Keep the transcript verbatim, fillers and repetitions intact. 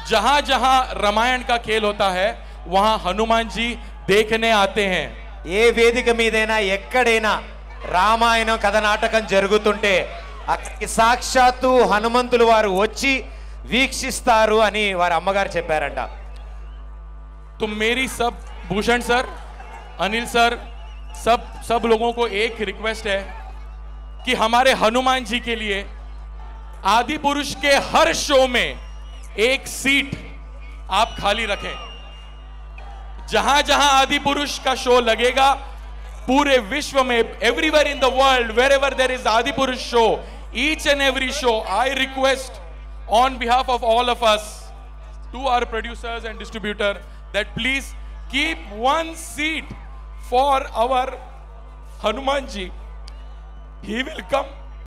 जहां जहां रामायण का खेल होता है वहां हनुमान जी देखने आते हैं। ఏ వేదిక మీదైనా ఎక్కడైనా రామాయణం కథ నాటకం జరుగుతుంటే అక్కడికి సాక్షాత్తు హనుమంతులు వారు వచ్చి వీక్షిస్తారు అని వారి అమ్మగారు చెప్పారంట। तो मेरी सब भूषण सर, अनिल सर, सब सब लोगों को एक रिक्वेस्ट है कि हमारे हनुमान जी के लिए आदि पुरुष के हर शो में एक सीट आप खाली रखें। जहां जहां आदि पुरुष का शो लगेगा पूरे विश्व में, everywhere in the world, wherever there is Adipurush show, each and every show, I request on behalf of all of us to our producers and distributor that please keep one seat for our Hanuman ji. He will come